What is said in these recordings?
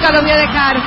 nunca los voy a dejar.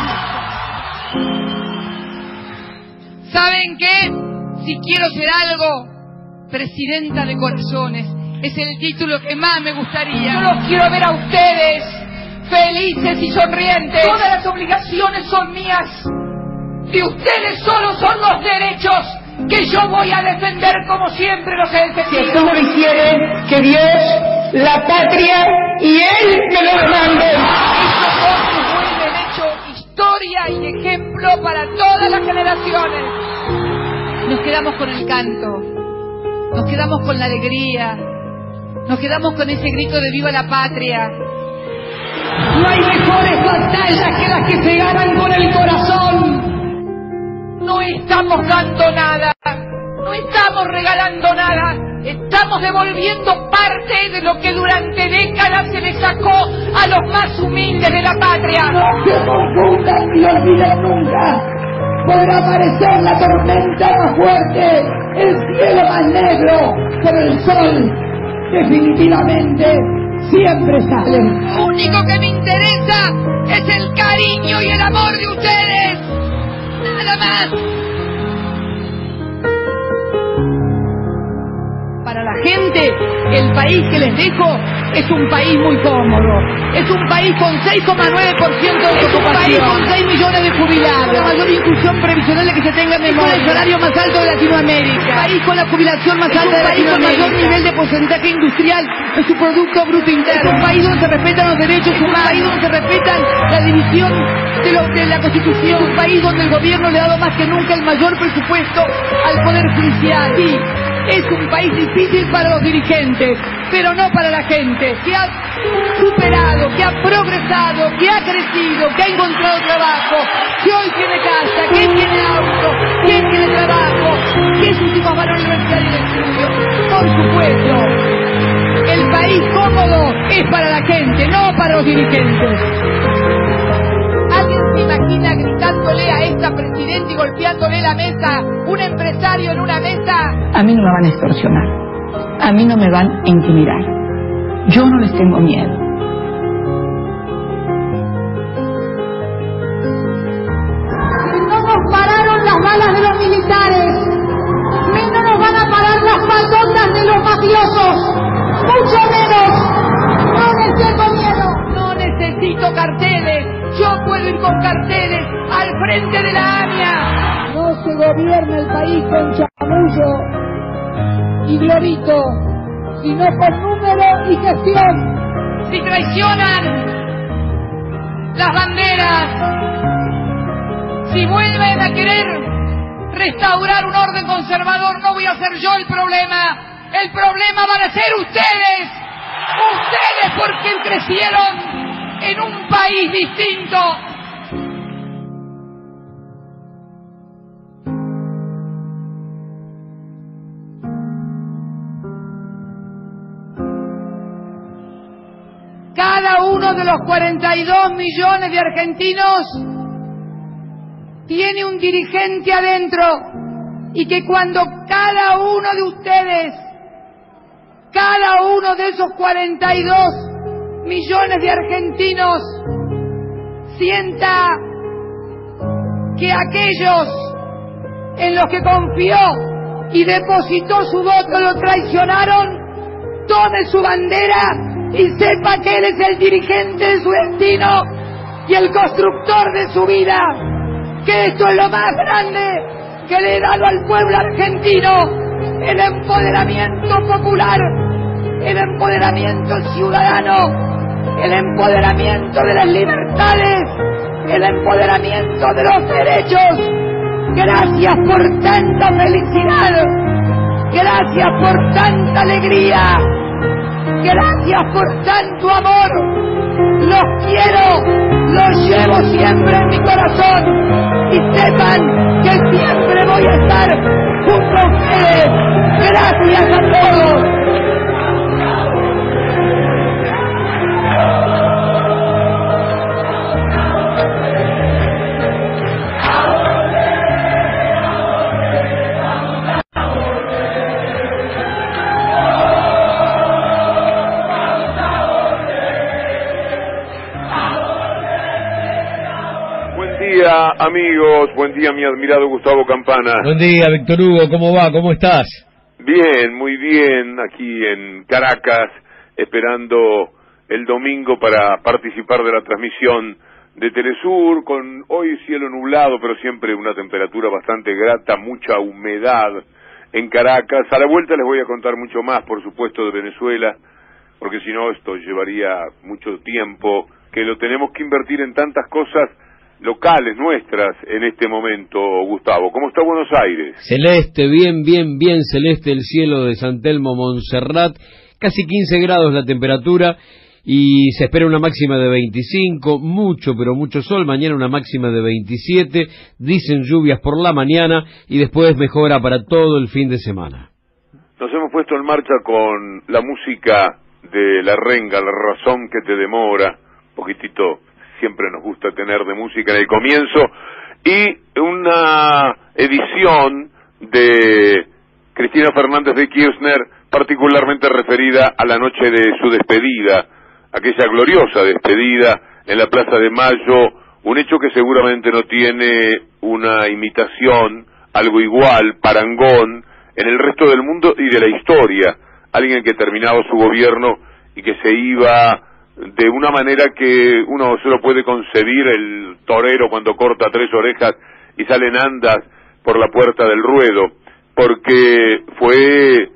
¿Saben qué? Si quiero ser algo, presidenta de corazones, es el título que más me gustaría. Yo los quiero ver a ustedes felices y sonrientes. Todas las obligaciones son mías. Y ustedes solo son los derechos que yo voy a defender como siempre los he defendido. Si tú me quiere, que Dios, la patria y Él me lo demanden. Esos vuelven hecho historia y ejemplo para todas las generaciones. Nos quedamos con el canto, nos quedamos con la alegría, nos quedamos con ese grito de viva la patria. No hay mejores batallas que las que se ganan con el corazón. No estamos dando nada, no estamos regalando nada, estamos devolviendo parte de lo que durante décadas se le sacó a los más humildes de la patria. No se confundan ni olviden nunca. Podrá aparecer la tormenta más fuerte, el cielo más negro, pero el sol definitivamente siempre sale. Lo único que me interesa es el cariño y el amor de ustedes. Nada más. Para la gente, el país que les dejo es un país muy cómodo. Es un país con 6,9% de ocupación. Es un país con 6 millones de jubilados. La mayor inclusión previsional que se tenga en memoria. El salario más alto de Latinoamérica. Un país con la jubilación más alta de Latinoamérica. Un país con mayor nivel de porcentaje industrial de su Producto Bruto Interno. Es un país donde se respetan los derechos humanos. Un país donde se respetan la división de la Constitución. Un país donde el gobierno le ha dado más que nunca el mayor presupuesto al Poder Judicial. Sí. Es un país difícil para los dirigentes, pero no para la gente, que ha superado, que ha progresado, que ha crecido, que ha encontrado trabajo, que hoy tiene casa, que tiene auto, que tiene trabajo, que sus hijos van a la universidad y al estudio. Por supuesto, el país cómodo es para la gente, no para los dirigentes. ¿Alguien se imagina gritándole a esta presidenta y golpeándole la mesa, un empresario en una mesa? A mí no me van a extorsionar, a mí no me van a intimidar, yo no les tengo miedo. No nos pararon las balas de los militares, menos nos van a parar las paldotas de los mafiosos, mucho menos. No les tengo miedo. No necesito carteles, yo puedo ir con carteles al frente de la AMIA. No se gobierna el país con chamullo y glorito, sino con número y gestión. Si traicionan las banderas, si vuelven a querer restaurar un orden conservador, no voy a ser yo el problema van a ser ustedes. Ustedes porque crecieron en un país distinto. Cada uno de los 42 millones de argentinos tiene un dirigente adentro, y que cuando cada uno de ustedes, cada uno de esos 42 millones de argentinos sienta que aquellos en los que confió y depositó su voto lo traicionaron, tome su bandera y sepa que él es el dirigente de su destino y el constructor de su vida, que esto es lo más grande que le he dado al pueblo argentino, el empoderamiento popular, el empoderamiento ciudadano, el empoderamiento de las libertades, el empoderamiento de los derechos. Gracias por tanta felicidad, gracias por tanta alegría, gracias por tanto amor. Los quiero, los llevo siempre en mi corazón, y sepan que siempre voy a estar junto a ustedes. Gracias a todos. día, amigos. Buen día, mi admirado Gustavo Campana. Buen día, Víctor Hugo. ¿Cómo va? ¿Cómo estás? Bien, muy bien. Aquí en Caracas, esperando el domingo para participar de la transmisión de Telesur, con hoy cielo nublado, pero siempre una temperatura bastante grata, mucha humedad en Caracas. A la vuelta les voy a contar mucho más, por supuesto, de Venezuela, porque si no esto llevaría mucho tiempo, que lo tenemos que invertir en tantas cosas locales nuestras en este momento. Gustavo, ¿cómo está Buenos Aires? Celeste, bien celeste el cielo de San Telmo, Montserrat, casi 15 grados la temperatura y se espera una máxima de 25, mucho pero mucho sol, mañana una máxima de 27, dicen lluvias por la mañana y después mejora para todo el fin de semana. Nos hemos puesto en marcha con la música de La Renga, La Razón que te demora, poquitito siempre nos gusta tener de música en el comienzo, y una edición de Cristina Fernández de Kirchner particularmente referida a la noche de su despedida, aquella gloriosa despedida en la Plaza de Mayo, un hecho que seguramente no tiene una imitación, algo igual, parangón, en el resto del mundo y de la historia. Alguien que terminaba su gobierno y que se iba de una manera que uno solo puede concebir el torero cuando corta 3 orejas y salen andas por la puerta del ruedo, porque fue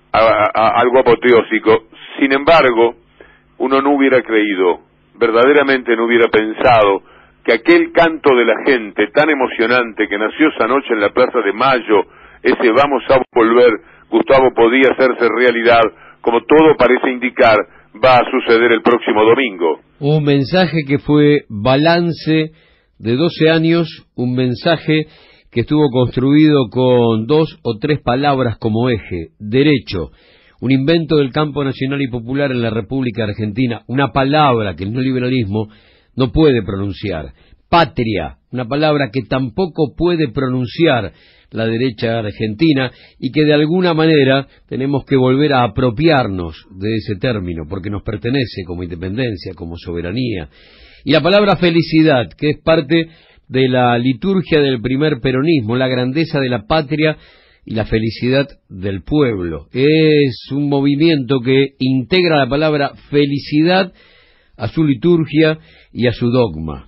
algo apoteósico. Sin embargo, uno no hubiera creído, verdaderamente no hubiera pensado, que aquel canto de la gente tan emocionante que nació esa noche en la Plaza de Mayo, ese vamos a volver, Gustavo, podía hacerse realidad, como todo parece indicar va a suceder el próximo domingo. Un mensaje que fue balance de 12 años, un mensaje que estuvo construido con 2 o 3 palabras como eje: derecho, un invento del campo nacional y popular en la República Argentina, una palabra que el neoliberalismo no puede pronunciar; patria, una palabra que tampoco puede pronunciar la derecha argentina y que de alguna manera tenemos que volver a apropiarnos de ese término porque nos pertenece como independencia, como soberanía. Y la palabra felicidad, que es parte de la liturgia del primer peronismo, la grandeza de la patria y la felicidad del pueblo. Es un movimiento que integra la palabra felicidad a su liturgia y a su dogma.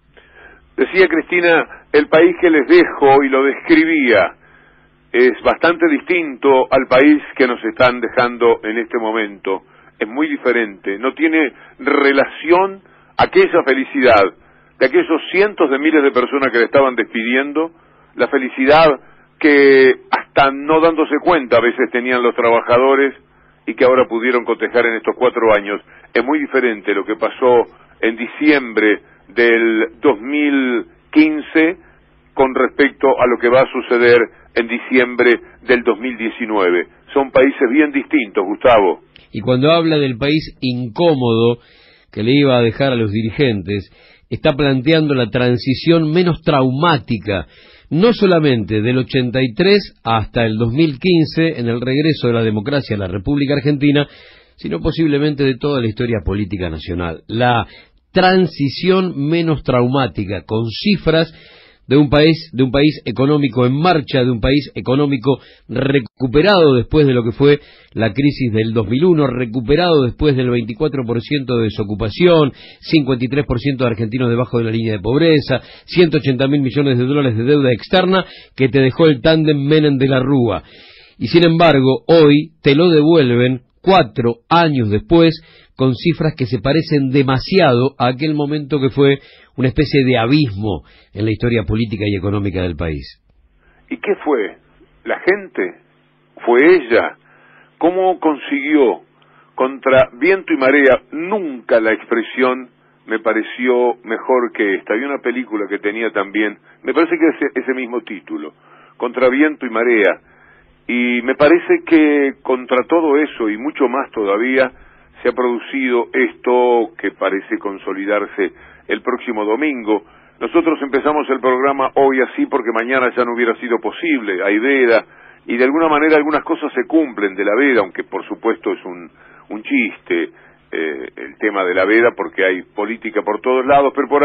Decía Cristina, el país que les dejo, y lo describía, es bastante distinto al país que nos están dejando en este momento. Es muy diferente, no tiene relación aquella felicidad de aquellos cientos de miles de personas que le estaban despidiendo, la felicidad que hasta no dándose cuenta a veces tenían los trabajadores y que ahora pudieron cotejar en estos 4 años. Es muy diferente lo que pasó en diciembre del 2015 con respecto a lo que va a suceder en diciembre del 2019. Son países bien distintos, Gustavo. Y cuando habla del país incómodo que le iba a dejar a los dirigentes, está planteando la transición menos traumática, no solamente del 83 hasta el 2015, en el regreso de la democracia a la República Argentina, sino posiblemente de toda la historia política nacional. La transición menos traumática, con cifras de un país económico en marcha, de un país económico recuperado después de lo que fue la crisis del 2001, recuperado después del 24% de desocupación, 53% de argentinos debajo de la línea de pobreza, 180.000 millones de dólares de deuda externa que te dejó el tándem Menem de la Rúa. Y sin embargo, hoy te lo devuelven 4 años después, con cifras que se parecen demasiado a aquel momento que fue una especie de abismo en la historia política y económica del país. ¿Y qué fue? ¿La gente? ¿Fue ella? ¿Cómo consiguió contra viento y marea? Nunca la expresión me pareció mejor que esta. Había una película que tenía también, me parece que ese mismo título, Contra viento y marea, y me parece que contra todo eso y mucho más todavía se ha producido esto que parece consolidarse el próximo domingo. Nosotros empezamos el programa hoy así porque mañana ya no hubiera sido posible, hay veda, y de alguna manera algunas cosas se cumplen de la veda, aunque por supuesto es un chiste el tema de la veda porque hay política por todos lados, pero por ahí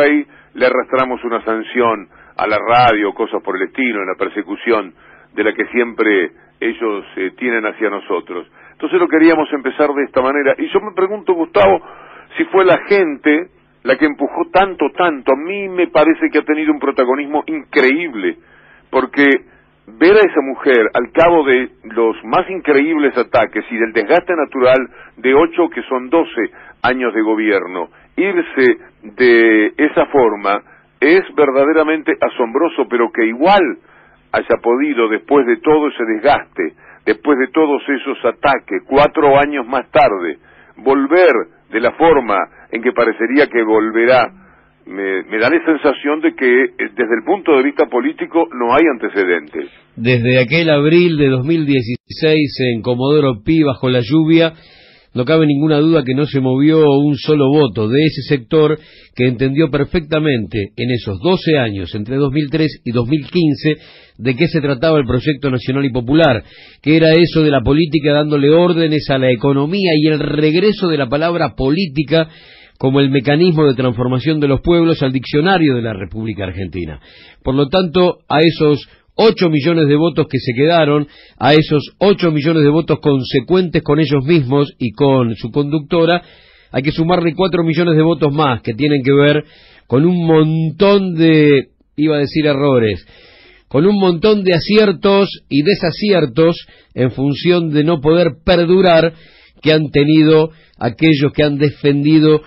le arrastramos una sanción a la radio, cosas por el estilo, en la persecución de la que siempre ellos tienen hacia nosotros. Entonces lo queríamos empezar de esta manera, y yo me pregunto, Gustavo, si fue la gente la que empujó tanto, a mí me parece que ha tenido un protagonismo increíble, porque ver a esa mujer al cabo de los más increíbles ataques y del desgaste natural de 8, que son 12 años de gobierno, irse de esa forma es verdaderamente asombroso, pero que igual haya podido, después de todo ese desgaste, después de todos esos ataques, 4 años más tarde, volver de la forma en que parecería que volverá, me da la sensación de que desde el punto de vista político no hay antecedentes. Desde aquel abril de 2016 en Comodoro Pi, bajo la lluvia, no cabe ninguna duda que no se movió un solo voto de ese sector que entendió perfectamente en esos 12 años, entre 2003 y 2015, de qué se trataba el proyecto nacional y popular, que era eso de la política dándole órdenes a la economía y el regreso de la palabra política como el mecanismo de transformación de los pueblos al diccionario de la República Argentina. Por lo tanto, a esos 8 millones de votos que se quedaron, a esos 8 millones de votos consecuentes con ellos mismos y con su conductora, hay que sumarle 4 millones de votos más que tienen que ver con un montón de, iba a decir errores, con un montón de aciertos y desaciertos en función de no poder perdurar que han tenido aquellos que han defendido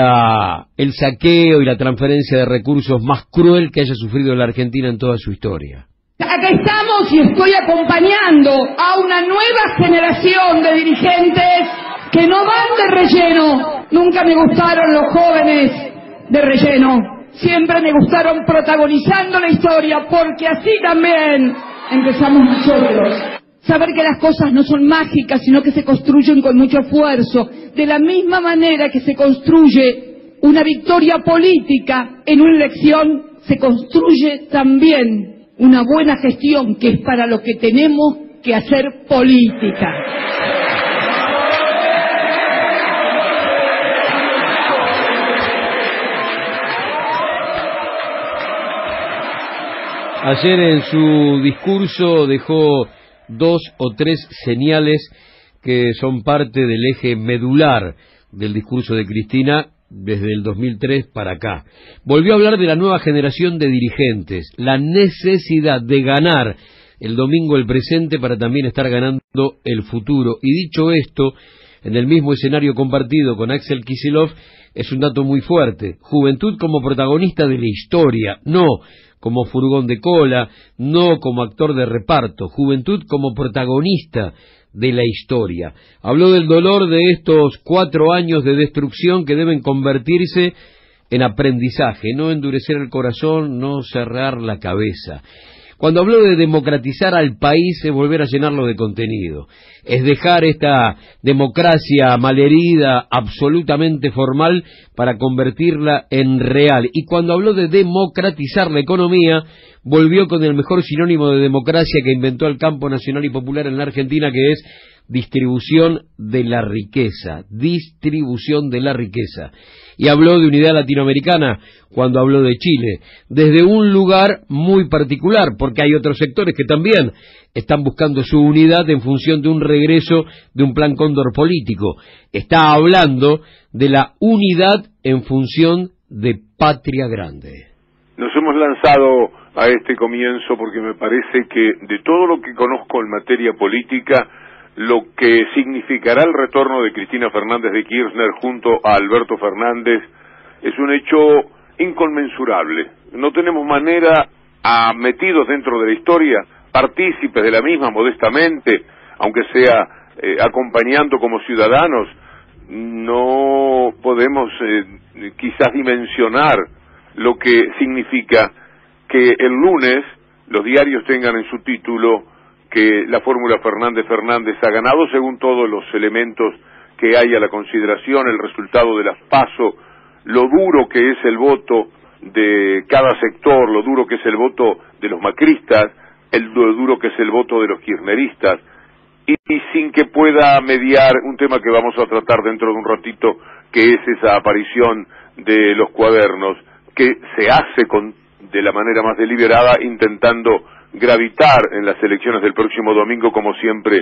el saqueo y la transferencia de recursos más cruel que haya sufrido la Argentina en toda su historia. Acá estamos y estoy acompañando a una nueva generación de dirigentes que no van de relleno. Nunca me gustaron los jóvenes de relleno. Siempre me gustaron protagonizando la historia, porque así también empezamos nosotros. Saber que las cosas no son mágicas, sino que se construyen con mucho esfuerzo. De la misma manera que se construye una victoria política en una elección, se construye también una buena gestión, que es para lo que tenemos que hacer política. Ayer en su discurso dejó 2 o 3 señales que son parte del eje medular del discurso de Cristina desde el 2003 para acá. Volvió a hablar de la nueva generación de dirigentes, la necesidad de ganar el domingo el presente para también estar ganando el futuro. Y dicho esto, en el mismo escenario compartido con Axel Kicillof, es un dato muy fuerte. Juventud como protagonista de la historia, no como furgón de cola, no como actor de reparto. Juventud como protagonista de la historia. Habló del dolor de estos 4 años de destrucción que deben convertirse en aprendizaje, no endurecer el corazón, no cerrar la cabeza. Cuando habló de democratizar al país es volver a llenarlo de contenido, es dejar esta democracia malherida, absolutamente formal, para convertirla en real. Y cuando habló de democratizar la economía, volvió con el mejor sinónimo de democracia que inventó el campo nacional y popular en la Argentina, que es distribución de la riqueza, distribución de la riqueza. Y habló de unidad latinoamericana cuando habló de Chile, desde un lugar muy particular, porque hay otros sectores que también están buscando su unidad en función de un regreso de un plan cóndor político. Está hablando de la unidad en función de Patria Grande. Nos hemos lanzado a este comienzo porque me parece que de todo lo que conozco en materia política, lo que significará el retorno de Cristina Fernández de Kirchner junto a Alberto Fernández es un hecho inconmensurable. No tenemos manera, metidos dentro de la historia, partícipes de la misma modestamente, aunque sea acompañando como ciudadanos, no podemos quizás dimensionar lo que significa que el lunes los diarios tengan en su título que la fórmula Fernández ha ganado según todos los elementos que hay a la consideración, el resultado de las PASO, lo duro que es el voto de cada sector, lo duro que es el voto de los macristas, lo duro que es el voto de los kirchneristas, y sin que pueda mediar un tema que vamos a tratar dentro de un ratito, que es esa aparición de los cuadernos, que se hace de la manera más deliberada, intentando gravitar en las elecciones del próximo domingo, como siempre,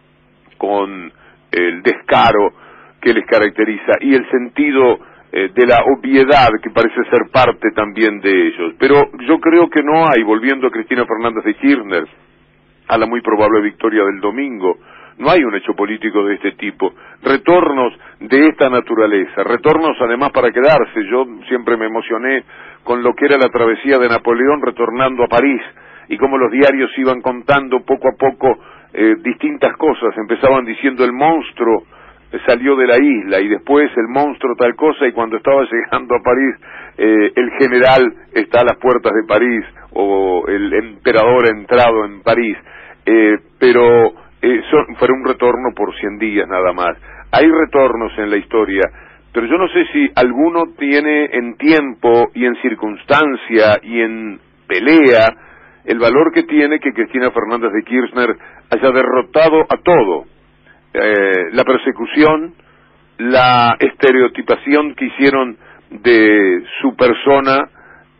con el descaro que les caracteriza y el sentido de la obviedad que parece ser parte también de ellos. Pero yo creo que no hay, volviendo a Cristina Fernández de Kirchner, a la muy probable victoria del domingo, no hay un hecho político de este tipo, retornos de esta naturaleza, retornos además para quedarse. Yo siempre me emocioné con lo que era la travesía de Napoleón retornando a París, y cómo los diarios iban contando poco a poco distintas cosas. Empezaban diciendo el monstruo salió de la isla, y después el monstruo tal cosa, y cuando estaba llegando a París, el general está a las puertas de París, o el emperador ha entrado en París, pero fue un retorno por 100 días nada más. Hay retornos en la historia, pero yo no sé si alguno tiene en tiempo y en circunstancia y en pelea el valor que tiene que Cristina Fernández de Kirchner haya derrotado a todo. La persecución, la estereotipación que hicieron de su persona,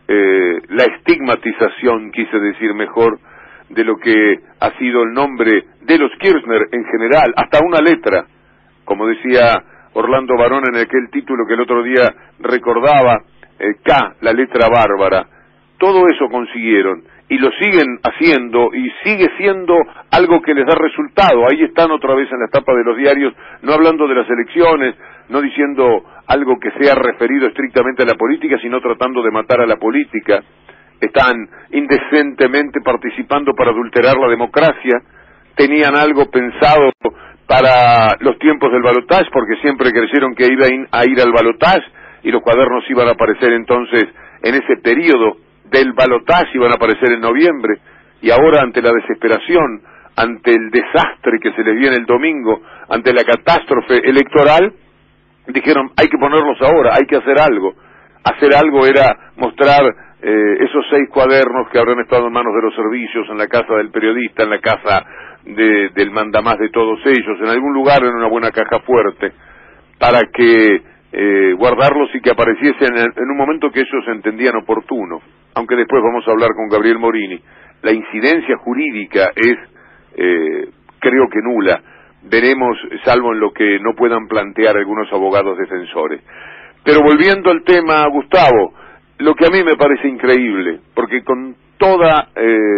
la estigmatización, quise decir mejor, de lo que ha sido el nombre de los Kirchner en general, hasta una letra, como decía Orlando Barón en aquel título que el otro día recordaba, K, la letra bárbara. Todo eso consiguieron, y lo siguen haciendo, y sigue siendo algo que les da resultado. Ahí están otra vez en la tapa de los diarios, no hablando de las elecciones, no diciendo algo que sea referido estrictamente a la política, sino tratando de matar a la política. Están indecentemente participando para adulterar la democracia. Tenían algo pensado para los tiempos del balotaje, porque siempre creyeron que iban a ir al balotaje, y los cuadernos iban a aparecer entonces en ese periodo del balotaje, iban a aparecer en noviembre, y ahora, ante la desesperación, ante el desastre que se les viene el domingo, ante la catástrofe electoral, dijeron, hay que ponerlos ahora, hay que hacer algo. Hacer algo era mostrar esos 6 cuadernos que habrán estado en manos de los servicios, en la casa del periodista, en la casa del mandamás de todos ellos, en algún lugar, en una buena caja fuerte, para que guardarlos y que apareciesen en un momento que ellos entendían oportuno. Aunque después vamos a hablar con Gabriel Morini. La incidencia jurídica es, creo que nula. Veremos, salvo en lo que no puedan plantear algunos abogados defensores. Pero volviendo al tema, Gustavo, lo que a mí me parece increíble, porque con toda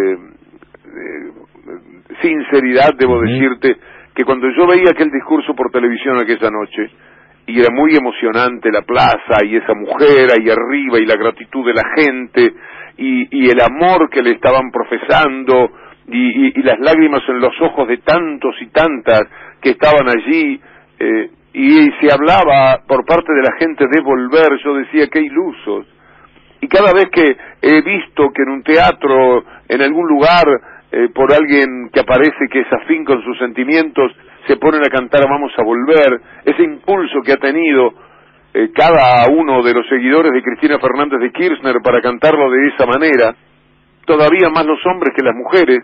sinceridad debo decirte que cuando yo veía aquel discurso por televisión aquella noche, y era muy emocionante la plaza, y esa mujer ahí arriba, y la gratitud de la gente, y el amor que le estaban profesando, y las lágrimas en los ojos de tantos y tantas que estaban allí, y se hablaba por parte de la gente de volver, yo decía, qué ilusos. Y cada vez que he visto que en un teatro, en algún lugar, por alguien que aparece que es afín con sus sentimientos, se ponen a cantar vamos a volver, ese impulso que ha tenido cada uno de los seguidores de Cristina Fernández de Kirchner para cantarlo de esa manera, todavía más los hombres que las mujeres,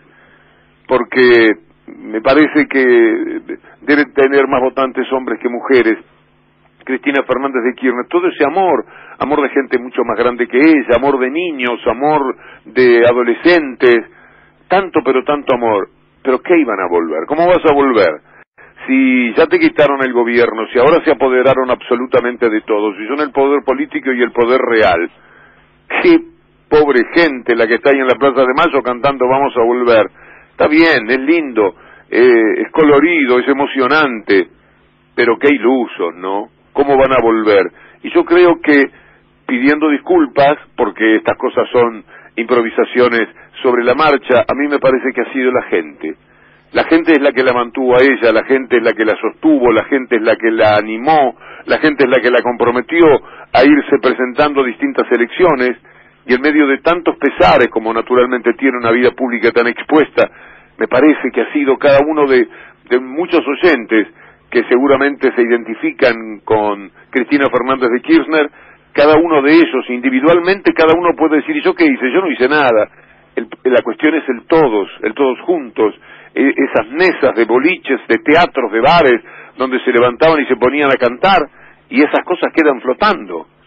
porque me parece que deben tener más votantes hombres que mujeres, Cristina Fernández de Kirchner, todo ese amor de gente mucho más grande que ella, amor de niños, amor de adolescentes, tanto pero tanto amor. ¿Pero qué iban a volver? ¿Cómo vas a volver? Si ya te quitaron el gobierno, si ahora se apoderaron absolutamente de todo, si son el poder político y el poder real, qué pobre gente la que está ahí en la Plaza de Mayo cantando vamos a volver. Está bien, es lindo, es colorido, es emocionante, pero qué ilusos, ¿no? ¿Cómo van a volver? Y yo creo que, pidiendo disculpas, porque estas cosas son improvisaciones sobre la marcha, a mí me parece que ha sido la gente. La gente es la que la mantuvo a ella, la gente es la que la sostuvo, la gente es la que la animó, la gente es la que la comprometió a irse presentando distintas elecciones, y en medio de tantos pesares, como naturalmente tiene una vida pública tan expuesta, me parece que ha sido cada uno de muchos oyentes que seguramente se identifican con Cristina Fernández de Kirchner, cada uno de ellos individualmente, cada uno puede decir, ¿y yo qué hice? Yo no hice nada. La cuestión es el todos juntos, esas mesas de boliches, de teatros, de bares, donde se levantaban y se ponían a cantar, y esas cosas quedan flotando. Es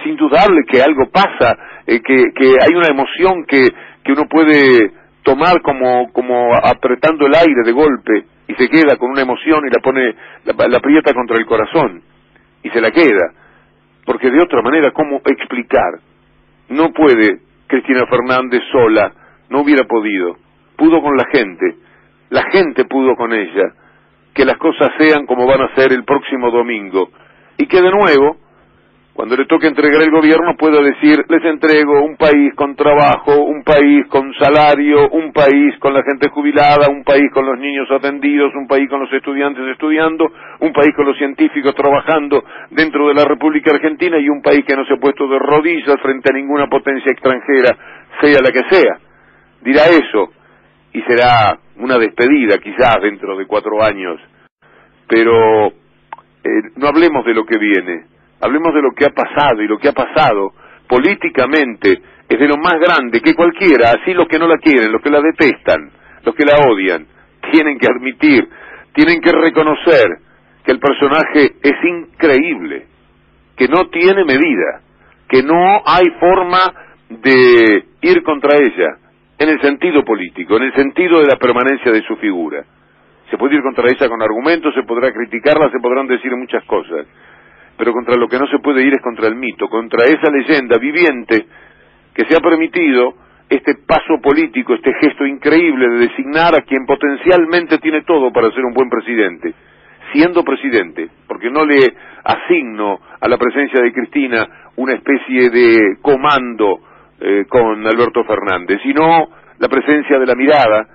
es indudable que algo pasa, que hay una emoción que uno puede tomar como apretando el aire de golpe, y se queda con una emoción y la aprieta contra el corazón, y se la queda, porque de otra manera, ¿cómo explicar? No puede Cristina Fernández sola, no hubiera podido, pudo con la gente pudo con ella, que las cosas sean como van a ser el próximo domingo, y que de nuevo, cuando le toque entregar el gobierno, pueda decir, les entrego un país con trabajo, un país con salario, un país con la gente jubilada, un país con los niños atendidos, un país con los estudiantes estudiando, un país con los científicos trabajando dentro de la República Argentina, y un país que no se ha puesto de rodillas frente a ninguna potencia extranjera, sea la que sea. Dirá eso, y será una despedida quizás dentro de 4 años, pero no hablemos de lo que viene, hablemos de lo que ha pasado, y lo que ha pasado políticamente es de lo más grande que cualquiera, así los que no la quieren, los que la detestan, los que la odian, tienen que admitir, tienen que reconocer que el personaje es increíble, que no tiene medida, que no hay forma de ir contra ella, en el sentido político, en el sentido de la permanencia de su figura. Se puede ir contra ella con argumentos, se podrá criticarla, se podrán decir muchas cosas, pero contra lo que no se puede ir es contra el mito, contra esa leyenda viviente que se ha permitido este paso político, este gesto increíble de designar a quien potencialmente tiene todo para ser un buen presidente, siendo presidente, porque no le asigno a la presencia de Cristina una especie de comando con Alberto Fernández, sino la presencia de la mirada,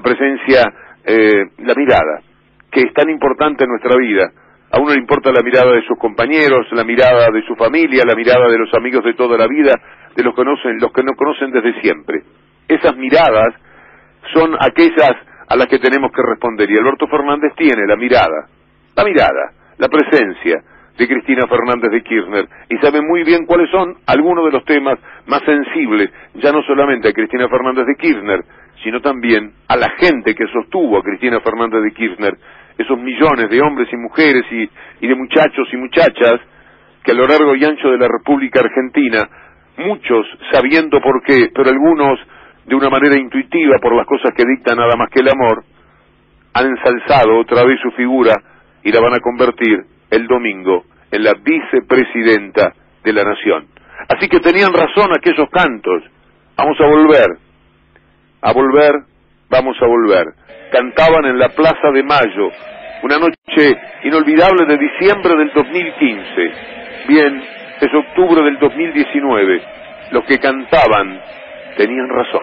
la mirada, que es tan importante en nuestra vida. A uno le importa la mirada de sus compañeros, la mirada de su familia, la mirada de los amigos de toda la vida, de los que no conocen desde siempre. Esas miradas son aquellas a las que tenemos que responder, y Alberto Fernández tiene la mirada, la presencia de Cristina Fernández de Kirchner, y sabe muy bien cuáles son algunos de los temas más sensibles, ya no solamente a Cristina Fernández de Kirchner, sino también a la gente que sostuvo a Cristina Fernández de Kirchner, esos millones de hombres y mujeres y de muchachos y muchachas que a lo largo y ancho de la República Argentina, muchos sabiendo por qué, pero algunos de una manera intuitiva por las cosas que dicta nada más que el amor, han ensalzado otra vez su figura y la van a convertir el domingo en la vicepresidenta de la Nación. Así que tenían razón aquellos cantos. Vamos a volver, vamos a volver. Cantaban en la Plaza de Mayo, una noche inolvidable de diciembre del 2015. Bien, es octubre del 2019. Los que cantaban tenían razón.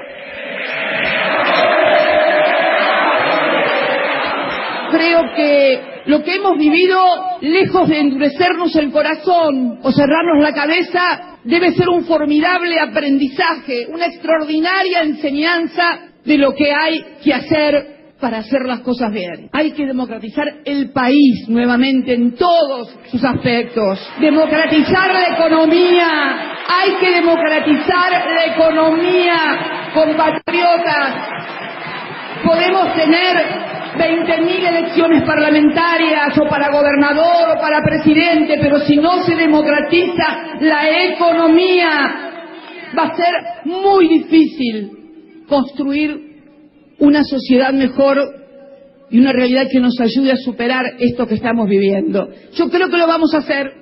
Creo que lo que hemos vivido, lejos de endurecernos el corazón o cerrarnos la cabeza, debe ser un formidable aprendizaje, una extraordinaria enseñanza de lo que hay que hacer para hacer las cosas bien. Hay que democratizar el país nuevamente en todos sus aspectos. Democratizar la economía. Hay que democratizar la economía, compatriotas. Podemos tener 20.000 elecciones parlamentarias o para gobernador o para presidente, pero si no se democratiza la economía, va a ser muy difícil construir una sociedad mejor y una realidad que nos ayude a superar esto que estamos viviendo. Yo creo que lo vamos a hacer.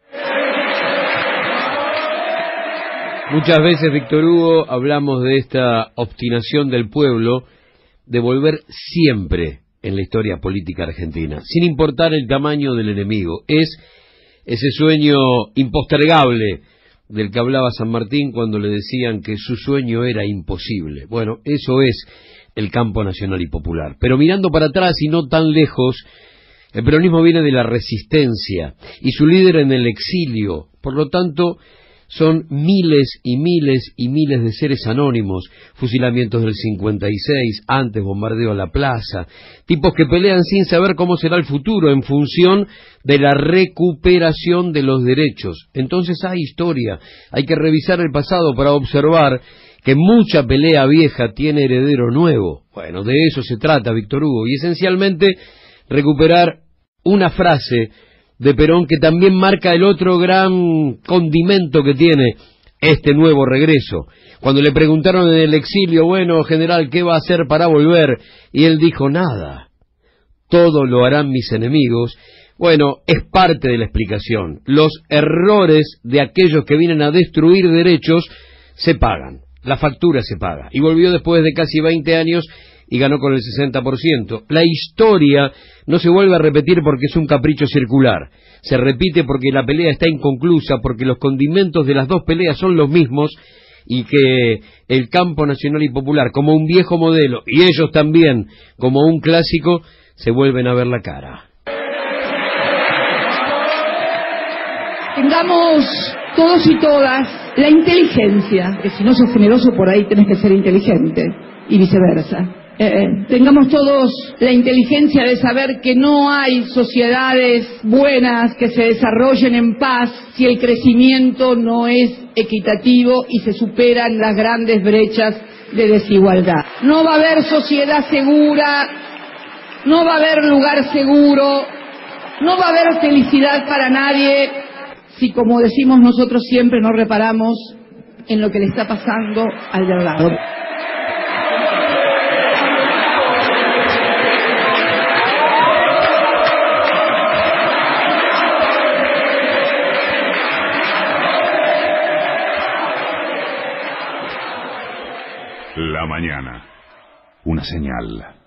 Muchas veces, Víctor Hugo, hablamos de esta obstinación del pueblo de volver siempre en la historia política argentina, sin importar el tamaño del enemigo. Es ese sueño impostergable del que hablaba San Martín cuando le decían que su sueño era imposible. Bueno, eso es el campo nacional y popular. Pero mirando para atrás y no tan lejos, el peronismo viene de la resistencia y su líder en el exilio. Por lo tanto, son miles y miles y miles de seres anónimos, fusilamientos del 56, antes bombardeo a la plaza, tipos que pelean sin saber cómo será el futuro en función de la recuperación de los derechos. Entonces hay historia, hay que revisar el pasado para observar que mucha pelea vieja tiene heredero nuevo. Bueno, de eso se trata, Víctor Hugo, y esencialmente recuperar una frase de Perón, que también marca el otro gran condimento que tiene este nuevo regreso. Cuando le preguntaron en el exilio, bueno, general, ¿qué va a hacer para volver? Y él dijo, nada, todo lo harán mis enemigos. Bueno, es parte de la explicación. Los errores de aquellos que vienen a destruir derechos se pagan, la factura se paga. Y volvió después de casi 20 años y ganó con el 60%. La historia no se vuelve a repetir porque es un capricho circular. Se repite porque la pelea está inconclusa, porque los condimentos de las dos peleas son los mismos y que el campo nacional y popular, como un viejo modelo, y ellos también, como un clásico, se vuelven a ver la cara. Tengamos todos y todas la inteligencia, que si no sos generoso por ahí tenés que ser inteligente, y viceversa. Tengamos todos la inteligencia de saber que no hay sociedades buenas que se desarrollen en paz si el crecimiento no es equitativo y se superan las grandes brechas de desigualdad. No va a haber sociedad segura, no va a haber lugar seguro, no va a haber felicidad para nadie si, como decimos nosotros siempre, no reparamos en lo que le está pasando al de al lado. La mañana. Una señal.